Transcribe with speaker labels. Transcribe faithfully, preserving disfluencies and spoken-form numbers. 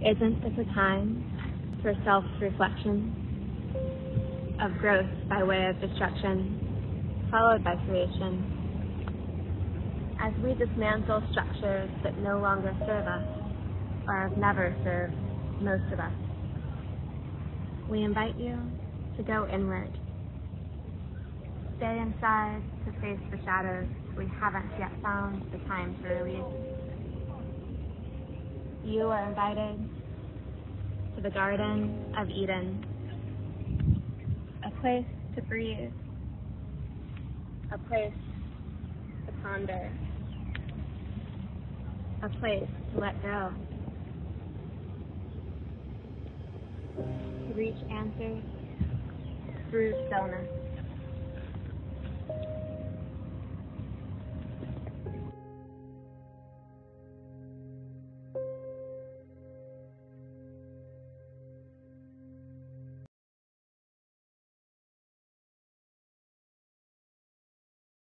Speaker 1: Isn't this a time for self-reflection, of growth by way of destruction, followed by creation? As we dismantle structures that no longer serve us, or have never served most of us, we invite you to go inward. Stay inside to face the shadows we haven't yet found the time to release. You are invited to the Garden of Eden, a place to breathe, a place to ponder, a place to let go, to reach answers through stillness.